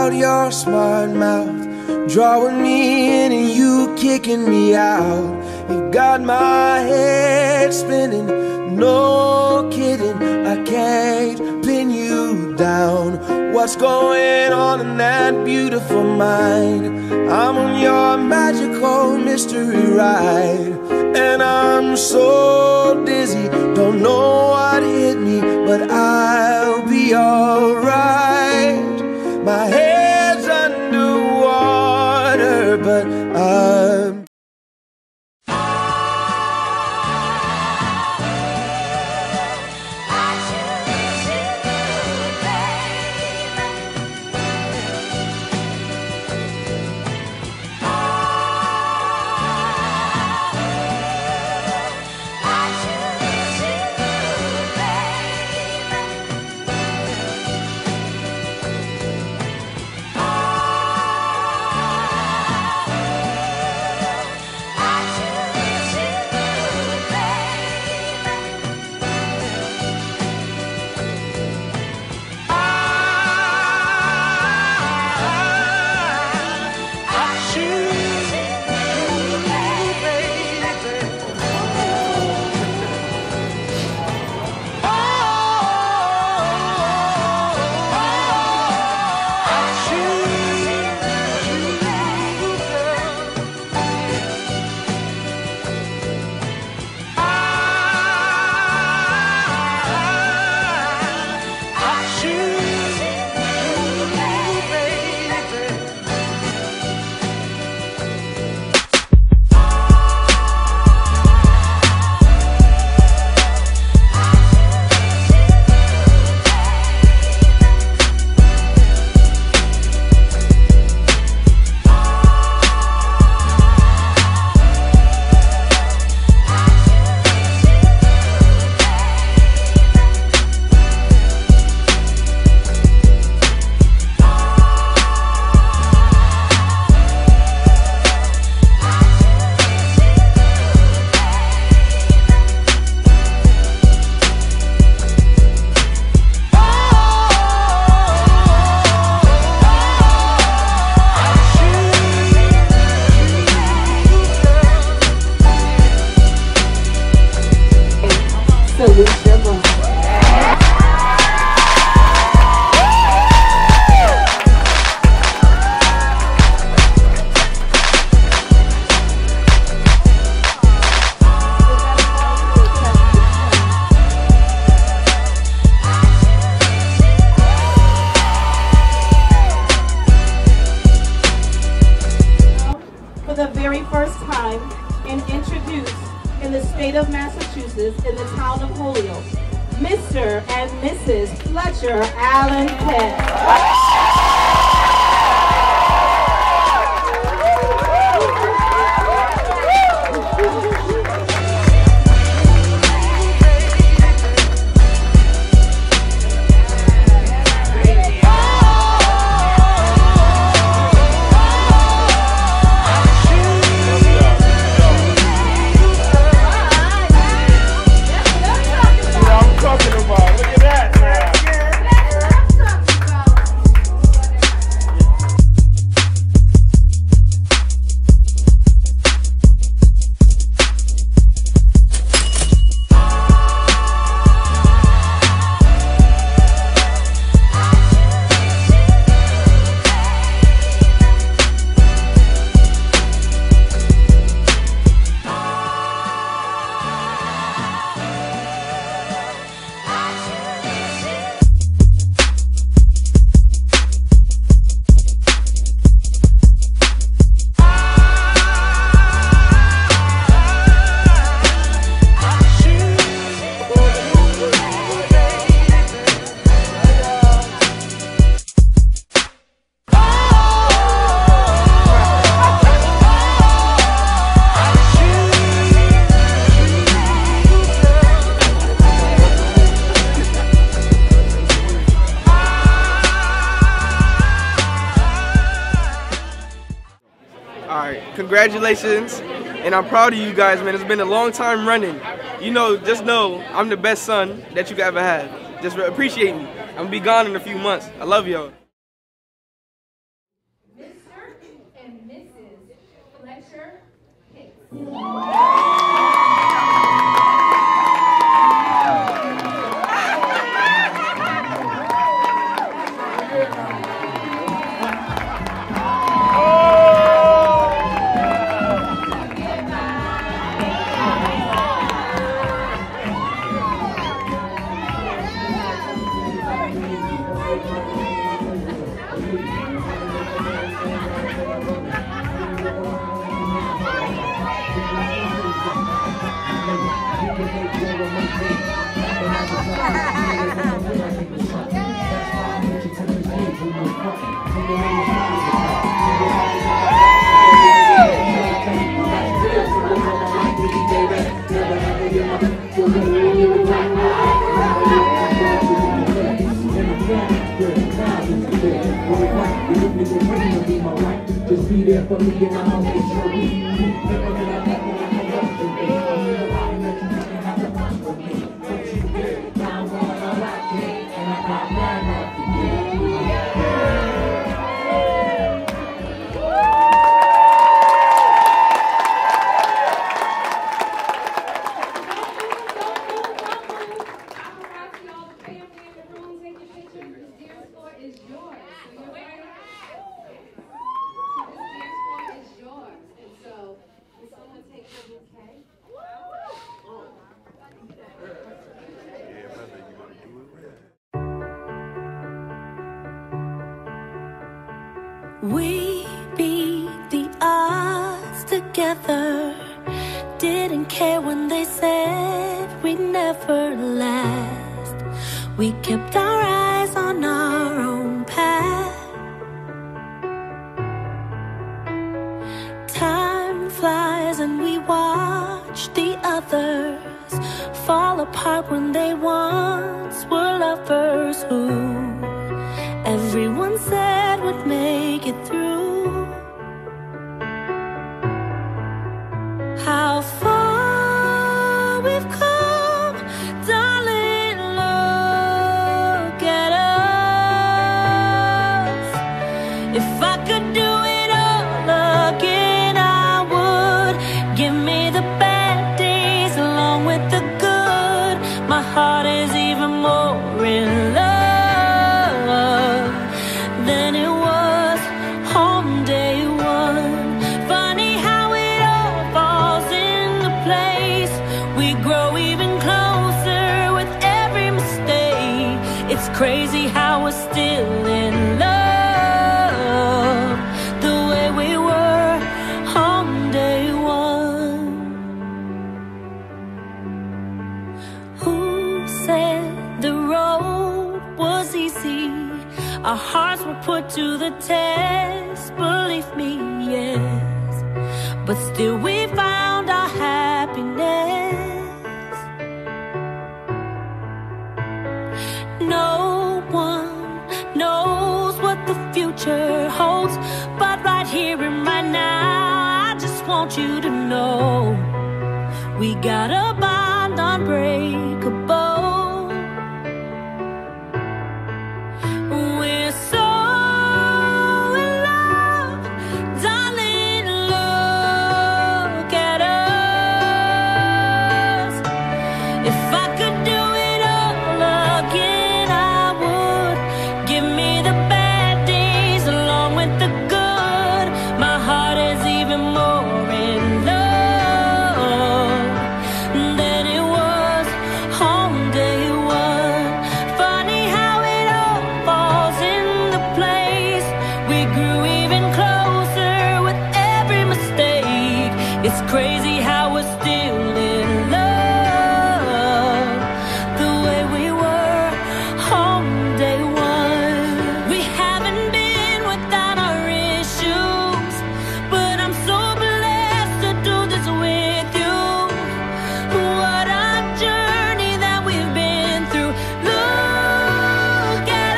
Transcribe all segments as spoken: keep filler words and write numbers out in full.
about your smart mouth, drawing me in and you kicking me out. You got my head spinning, no kidding, I can't pin you down. What's going on in that beautiful mind? I'm on your magical mystery ride, and I'm so dizzy, don't know what hit me, but I'll be alright. My head's underwater, but I'm for the very first time and introduced in the state of Massachusetts in the town of Holyoke, Mister and Missus Fletcher Allen Penn. Alright, congratulations, and I'm proud of you guys, man. It's been a long time running. You know, just know I'm the best son that you could ever have. Just appreciate me. I'm gonna be gone in a few months. I love y'all. Just be there for me and I'll make sure we We beat the odds together. Didn't care when they said we'd never last. We kept our eyes on our own path. Time flies and we watch the others fall apart when they once were lovers who everyone said would make it through. How far we've come, darling, look at us. If I could do it all again, I would. Give me the bad days along with the good. My heart is even more in love than it was on day one. Funny how it all falls into place. We grow even closer with every mistake. It's crazy how we're still in love the way we were on day one. Who said the road was easy? Our hearts were put to the test, believe me, yes. But still we found our happiness. No one knows what the future holds, but right here and right now, I just want you to know we got a bond unbreakable. We're so in love, darling, look at us. If I could do it all again, I would. Give me the bad days along with the good. My heart is even more in love than it was on day one. Funny how it all falls into place. We grew even closer with every mistake. It's crazy how we're still in love the way we were on day one. We haven't been without our issues, but I'm so blessed to do this with you. What a journey that we've been through. Look at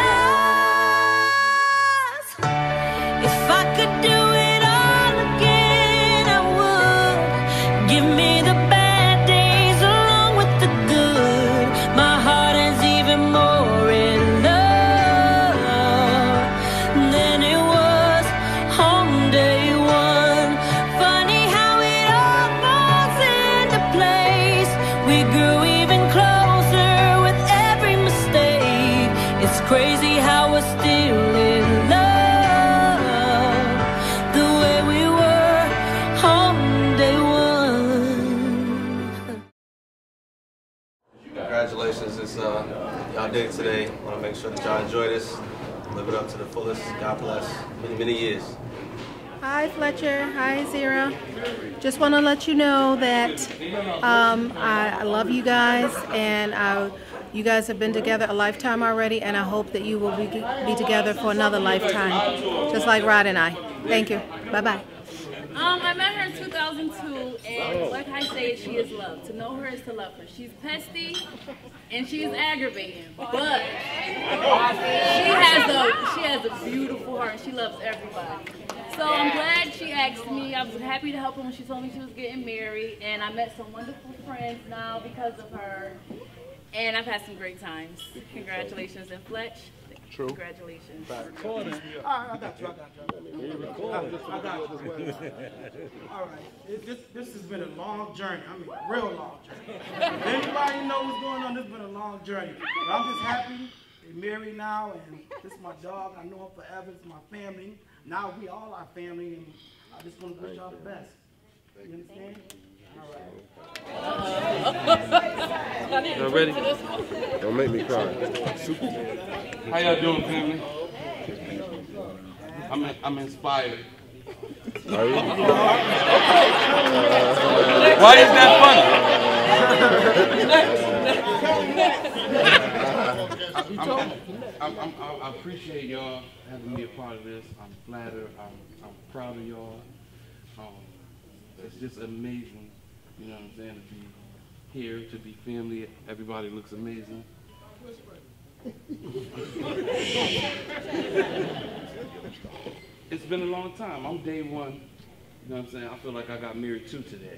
us. If I could do it all again, I would. Give me the bad days along with the good. My heart is even more in love than it was on day one. Funny how it all crazy how we're still in love, the way we were on day one. Congratulations, it's uh, y'all did it today. I want to make sure that y'all enjoy this, live it up to the fullest. God bless. Many, many years. Hi Fletcher, hi Zira. Just want to let you know that um, I, I love you guys, and I, you guys have been together a lifetime already, and I hope that you will be, be together for another lifetime, just like Rod and I. Thank you. Bye-bye. Um, I met her in two thousand two, and like I say, she is love. To know her is to love her. She's pesty, and she's aggravating, but she has a she has a beautiful heart, and she loves everybody. So I'm glad she asked me. I was happy to help her when she told me she was getting married, and I met some wonderful friends now because of her, and I've had some great times. Congratulations, and Fletch. True. Congratulations. Recording. All right, I got you. I got you. I got you. I got you. All right. It, this this has been a long journey. I mean, a real long journey. Anybody know what's going on? This has been a long journey. But I'm just happy they're married now, and this is my dog. I know him forever. It's my family. Now we all are family, and I just want to wish y'all the best. You understand? All right. Y'all ready? Don't make me cry. How y'all doing, family? I'm I'm inspired. Are you? Why is that funny? I'm, I'm, I'm, I appreciate y'all having me a part of this. I'm flattered. I'm, I'm proud of y'all. Um, it's just amazing, you know what I'm saying, to be here, to be family. Everybody looks amazing. It's been a long time. I'm day one. You know what I'm saying? I feel like I got married too today.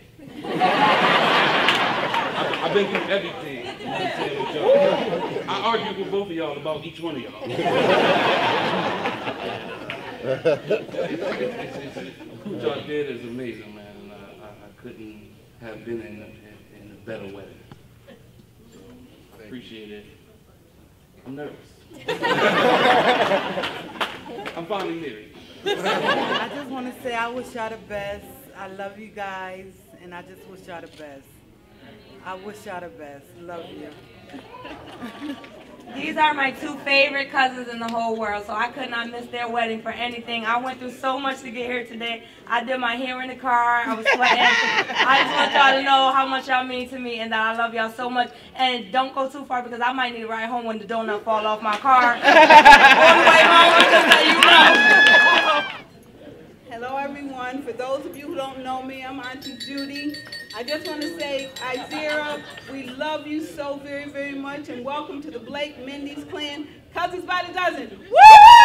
I've, I've been through everything. You know what I'm saying, with y'all. I argued with both of y'all about each one of y'all. What y'all did is amazing, man. And I, I, I couldn't have been in a, in a better wedding. So I appreciate it. I'm nervous. I'm finally married. I just want to say I wish y'all the best. I love you guys, and I just wish y'all the best. I wish y'all the best. Love you. These are my two favorite cousins in the whole world, so I could not miss their wedding for anything. I went through so much to get here today. I did my hair in the car. I was sweating. I just want y'all to know how much y'all mean to me and that I love y'all so much. And don't go too far because I might need to ride home when the donut fall off my car. On the way home, I'm just letting you know. Hello, everyone. For those of you who don't know me, I'm Auntie Judy. I just want to say, Izira, we love you so very, very much, and welcome to the Blake Mendes clan. Cousins by the dozen. Woo!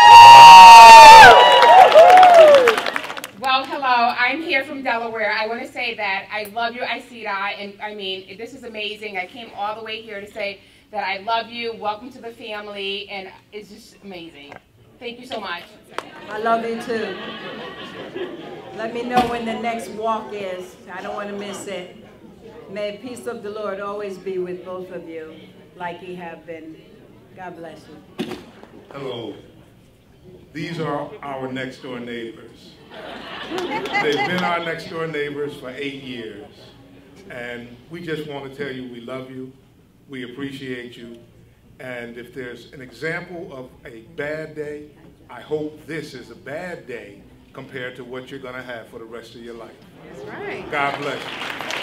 Well, hello. I'm here from Delaware. I want to say that I love you, Isida, and I mean, this is amazing. I came all the way here to say that I love you. Welcome to the family, and it's just amazing. Thank you so much. I love you too. Let me know when the next walk is. I don't want to miss it. May the peace of the Lord always be with both of you, like He have been. God bless you. Hello. These are our next door neighbors. They've been our next door neighbors for eight years. And we just want to tell you we love you. We appreciate you. And if there's an example of a bad day, I hope this is a bad day compared to what you're going to have for the rest of your life. That's right. God bless you.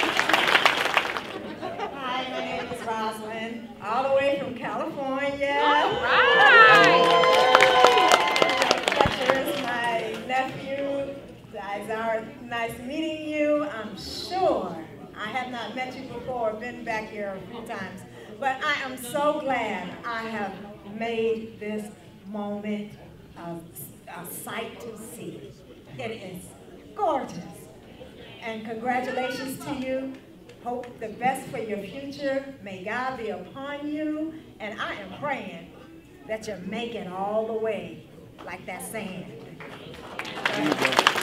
Hi, my name is Rosalind, all the way from California. All right. Fletcher is my nephew. Izara, nice meeting you. I'm sure I have not met you before, been back here a few times. But I am so glad I have made this moment a, a sight to see. It is gorgeous. And congratulations to you. Hope the best for your future. May God be upon you. And I am praying that you make it all the way like that sand.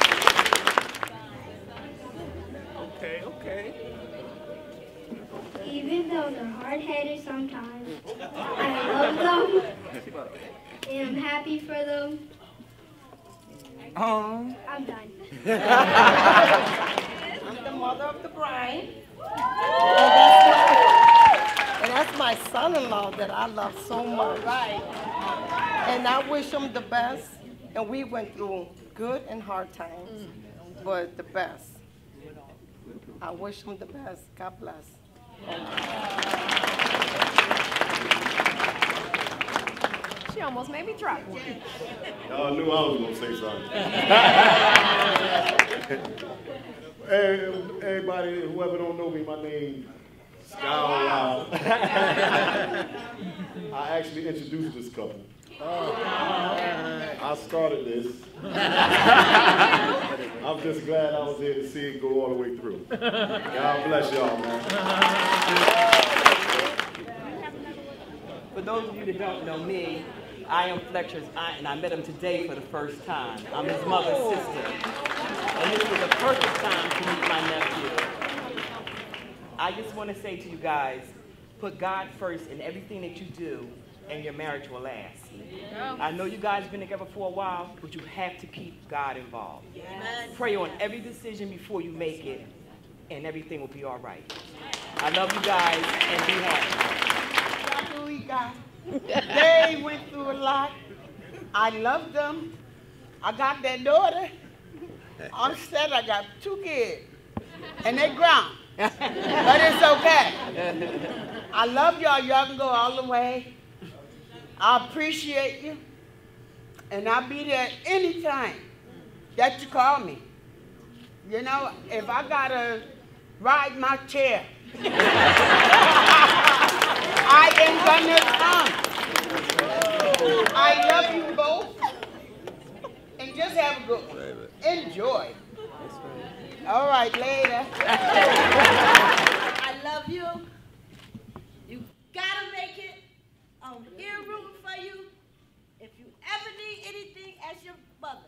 Okay, okay. even though they're hard-headed sometimes, I love them, and I'm happy for them. Oh. I'm done. I'm the mother of the bride. And that's my son-in-law that I love so much. Right. And I wish him the best. And we went through good and hard times, but the best. I wish him the best. God bless. She almost made me drop. Y'all knew I was gonna say something. Hey, everybody, whoever don't know me, my name is Scowl Wild. I actually introduced this couple. I started this. I'm just glad I was here to see it go all the way through. God bless y'all, man. For those of you that don't know me, I am Fletcher's aunt, and I met him today for the first time. I'm his mother's sister. And this was a perfect time to meet my nephew. I just want to say to you guys, put God first in everything that you do, and your marriage will last. I know you guys have been together for a while, but you have to keep God involved. Yes. Pray on every decision before you make it, and everything will be all right. I love you guys, and be happy. They went through a lot. I love them. I got their daughter. I'm sad I got two kids, and they grown. But it's okay. I love y'all. Y'all can go all the way. I appreciate you, and I'll be there anytime that you call me. You know, if I gotta ride my chair, I am gonna come. I love you both, and just have a good one. Enjoy. All right, later. I love you. You gotta make it. I'm here rooting for you. If you ever need anything, ask your mother.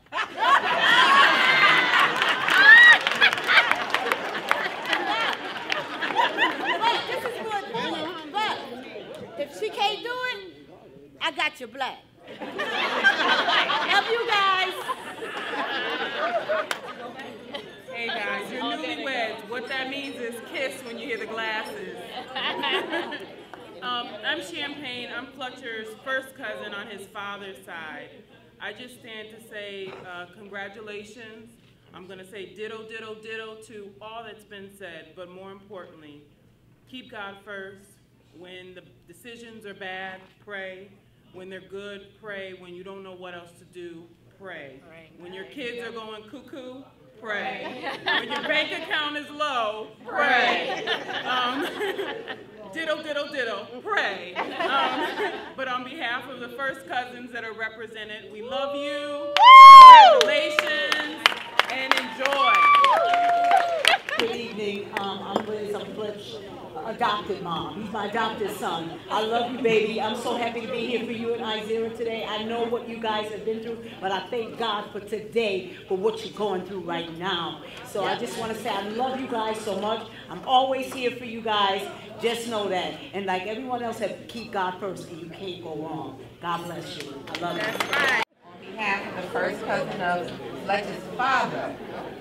But this is good. But if she can't do it, I got your black. Love you guys. Hey guys, you're newlyweds. What that means is kiss when you hear the glasses. um, I'm Champagne. I'm Fletcher's first cousin on his father's side. I just stand to say uh, congratulations. I'm going to say ditto, ditto, ditto to all that's been said, but more importantly, keep God first. When the decisions are bad, pray. When they're good, pray. When you don't know what else to do, pray. When your kids are going cuckoo, pray. When your bank account is low, pray. Um, ditto, ditto, ditto, pray. Um, but on behalf of the first cousins that are represented, we love you. Congratulations, and enjoy. Good evening. Um, I'm Liz. I'm Fletch, adopted mom. He's my adopted son. I love you, baby. I'm so happy to be here for you and Izira today. I know what you guys have been through, but I thank God for today, for what you're going through right now. So I just want to say I love you guys so much. I'm always here for you guys. Just know that. And like everyone else, have keep God first, and you can't go wrong. God bless you. I love you. That's right. On behalf of the first cousin of Fletcher's father,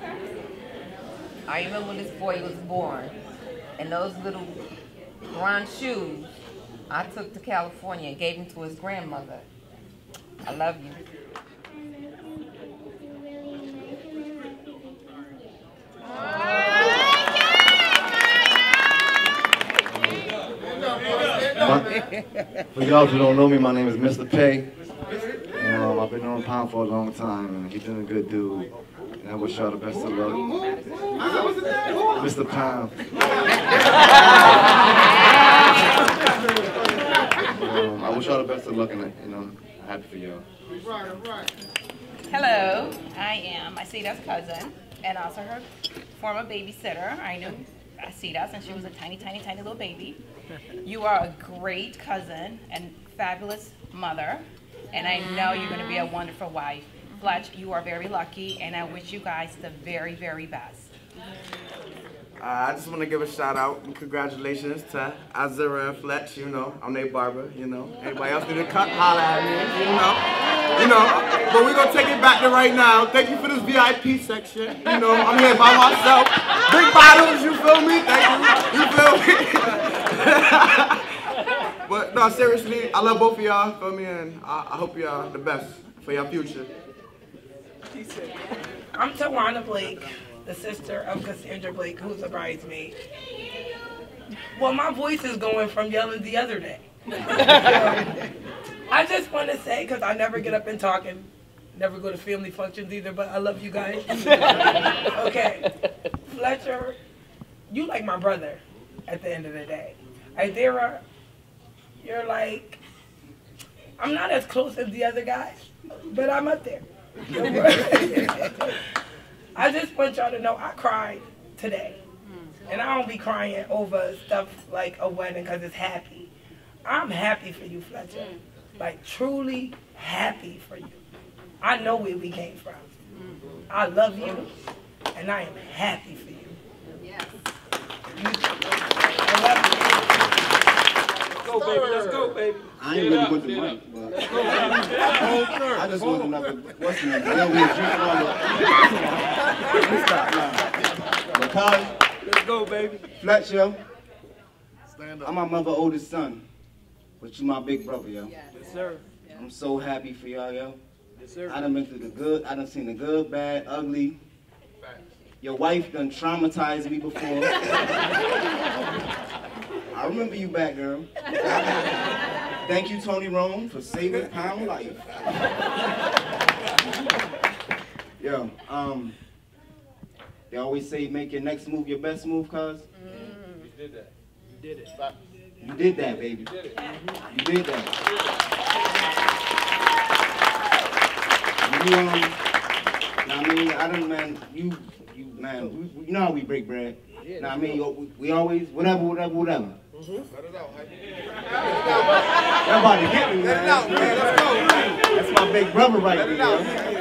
I remember when this boy was born, and those little brown shoes I took to California and gave him to his grandmother. I love you. For y'all who don't know me, my name is Mister Pay. And, um, I've been knowing Pound for a long time, and he's been a good dude. And I wish y'all the best of luck. Mister Pound. um, I wish y'all the best of luck, and you know, I'm happy for y'all. Hello, I am Isida's cousin and also her former babysitter. I knew Isida since she was a tiny, tiny, tiny little baby. You are a great cousin and fabulous mother, and I know you're going to be a wonderful wife. Fletch, you are very lucky, and I wish you guys the very, very best. Uh, I just want to give a shout out and congratulations to Azira and Fletch. You know, I'm their barber. You know, anybody else need a cut, holla at me. You know, you know. But we're gonna take it back to right now. Thank you for this V I P section. You know, I'm here by myself. Big bottles, you feel me? Thank you. You feel me? But no, seriously, I love both of y'all. Feel me? And I, I hope y'all the best for your future. I'm Tawana Blake, the sister of Cassandra Blake, who's a bridesmaid. Well, my voice is going from yelling the other day. I just want to say, because I never get up and talk and never go to family functions either, but I love you guys. Okay, Fletcher, you like my brother at the end of the day. Idera, you're like, I'm not as close as the other guys, but I'm up there. I just want y'all to know I cried today. And I don't be crying over stuff like a wedding because it's happy. I'm happy for you, Fletcher. Like, truly happy for you. I know where we came from. I love you, and I am happy for you. Yes. I love you. Let's go, baby. Let's go, baby. I ain't really with the mic, but I just want to know what's the name. I know we was drinking all the. Let me stop now. Because let's go, baby. Fletcher, stand up. I'm my mother's oldest son, but you my big brother, yo. Yes, sir. I'm so happy for y'all, yo. Yes, sir. I done been through the good. I done seen the good, bad, ugly. Your wife done traumatized me before. I remember you back, girl. Thank you, Tony Rome, for saving Pound life. Yo, um, they always say make your next move your best move, cuz. Mm. You did that. You did it. You did that, baby. You did it. You did that. You, um, I mean, I don't, man, you, you, man, we, you know how we break bread. Yeah, now, I mean, we, we always, whatever, whatever, whatever. Mm-hmm. Let it out, Y'all about to get me, man. Let it out, man. Let's go. That's my big brother right Let it there. out.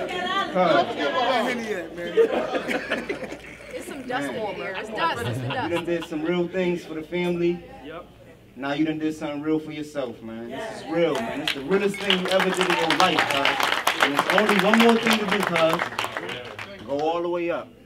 It's some dust in here. It's dust. It's the You dust. done did some real things for the family. Yep. Now you done did something real for yourself, man. This is real, man. It's the realest thing you ever did in your life, cuz. And there's only one more thing to do, cuz. Go all the way up.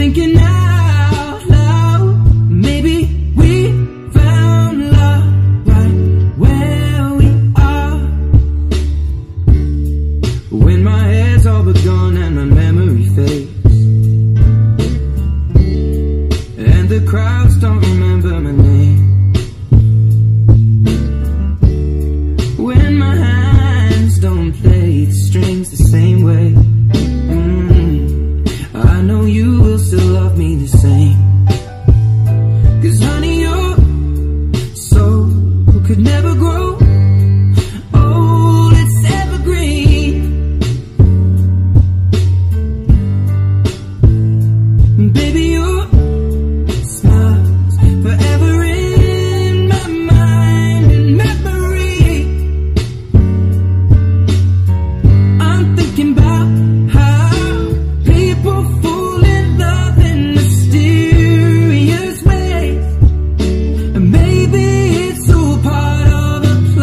thinking out loud, maybe we found love right where we are. When my head's all but gone and my memory fades, and the crowds don't remember my name, when my hands don't play the strings the same way, mm, I know you will still love me the same. Cause honey, your soul could never grow old, it's evergreen. Baby, your smile's forever in my mind and memory. I'm thinking about how people fall in love in mysterious ways, and maybe it's all part of a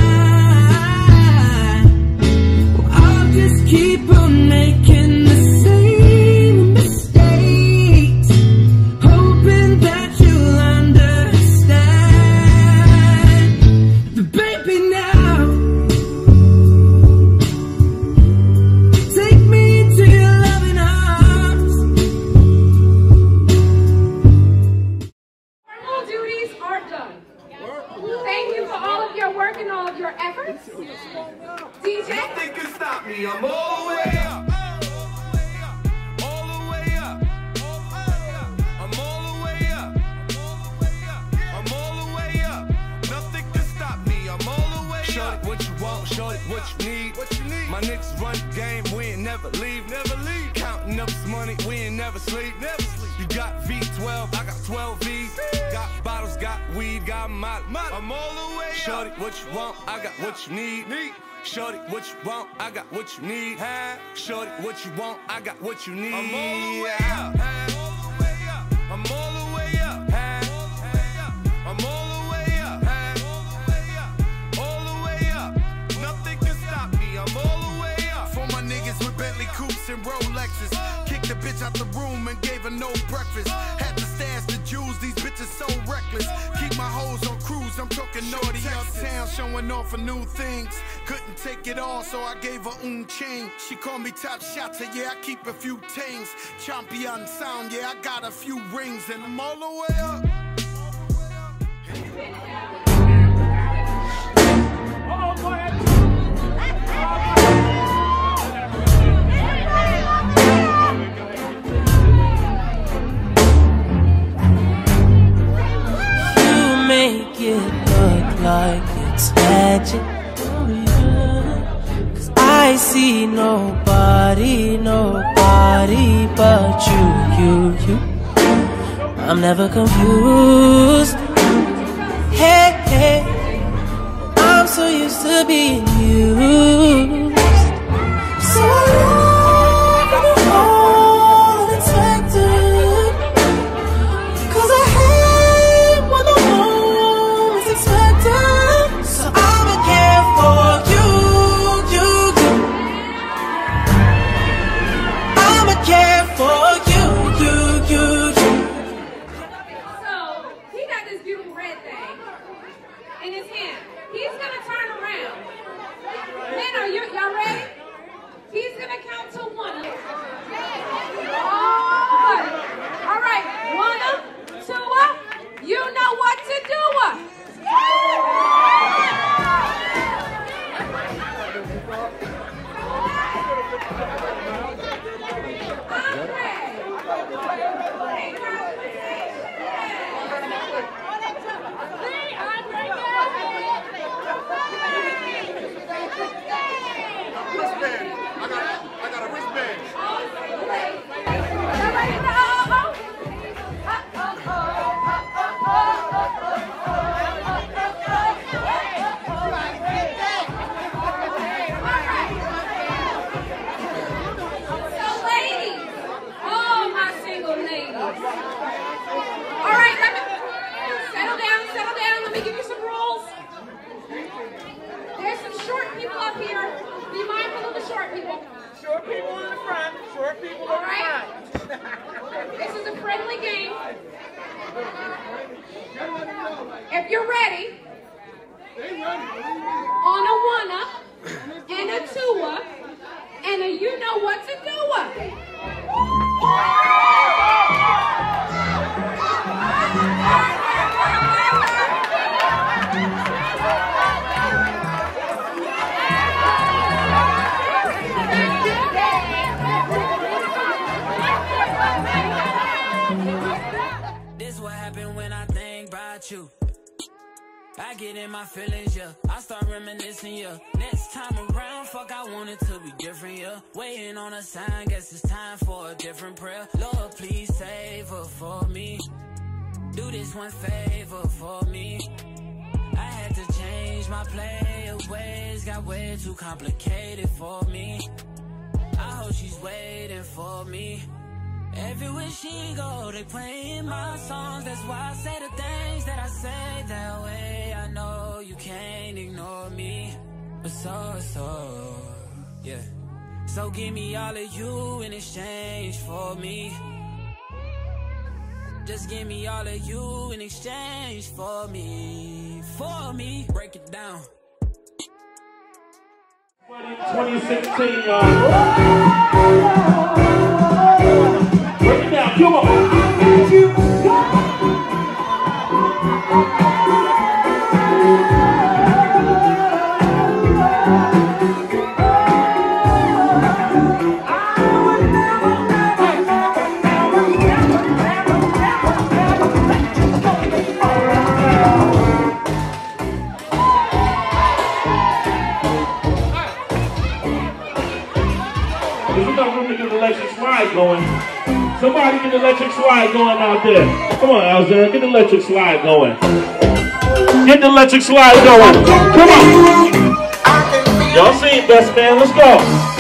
plan. Well, I'll just keep on making the same mistakes, hoping that you'll understand. But baby, now take me into your loving arms. All duties are done. Thank you for all of your work and all of your efforts. D J? Nothing can stop me. I'm all the way up. All the way up. I'm all the way up. I'm all the way up. Nothing can stop me. I'm all the way up. Shorty, what you want, shorty, what you need. What you need? My niggas run the game, we ain't never leave. Never leave. Counting up this money, we ain't never sleep. Never sleep. You got V twelve, I got twelve V's. Got bottles, got weed, got molly. I'm all the way up. Shorty, what you want, I got what you need. Need. Shorty, what you want, I got what you need. Huh? Shorty, what you want, I got what you need. I'm all the way up. I'm all the way up. I'm all the way up. All the way up. Nothing can stop me. I'm all the way up. For my niggas with Bentley coupes and Rolexes, kicked the bitch out the room and gave her no breakfast. Had to stash the jewels, these bitches so reckless. Keep my hoes on cruise, I'm talking naughty uptown, showing off for new things. Couldn't take it all, so I gave her un chain. She called me top shotter, yeah, I keep a few things. Champion sound, yeah, I got a few rings, and I'm all the way up. You make it look like it's magic. Cause I see nobody, nobody but you, you, you. I'm never confused. Hey, hey, I'm so used to being used. So long for the unexpected. Cause I hate when the moment's expected. So I'ma care for you, you, you. I'ma care for you, you, you, you. So, he got this beautiful red thing in his hand. He's gonna turn around. Men, are you, y'all ready? He's gonna count is a friendly game. If you're ready, on a one-up, and a two-up, and a you know what to do-up. This what happened when I think about you. I get in my feelings, yeah. I start reminiscing, yeah. Next time around, fuck, I want it to be different, yeah. Waiting on a sign, guess it's time for a different prayer. Lord, please save her for me. Do this one favor for me. I had to change my play of ways, got way too complicated for me. I hope she's waiting for me. Everywhere she go, they playing my songs. That's why I say the things that I say that way. I know you can't ignore me, but so, so, yeah. So give me all of you in exchange for me. Just give me all of you in exchange for me, for me. Break it down. twenty sixteen, y'all. Break it down, come on. Electric slide going. Somebody get the electric slide going out there. Come on, Alzara, get the electric slide going. Get the electric slide going. Come on. Y'all seen Best Man, let's go.